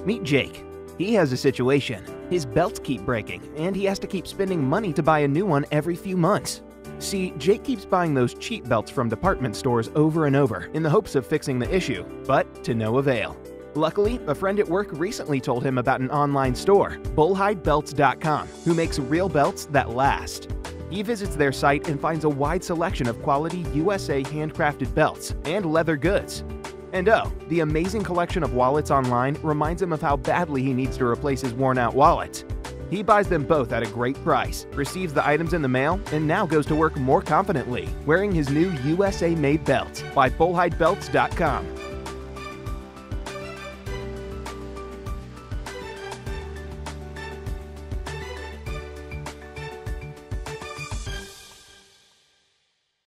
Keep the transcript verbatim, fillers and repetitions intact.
Meet Jake. He has a situation. His belts keep breaking, and he has to keep spending money to buy a new one every few months. See, Jake keeps buying those cheap belts from department stores over and over in the hopes of fixing the issue, but to no avail. Luckily, a friend at work recently told him about an online store, bullhide belts dot com, who makes real belts that last. He visits their site and finds a wide selection of quality U S A handcrafted belts and leather goods. And oh, the amazing collection of wallets online reminds him of how badly he needs to replace his worn-out wallet. He buys them both at a great price, receives the items in the mail, and now goes to work more confidently, wearing his new U S A-made belt by bullhide belts dot com.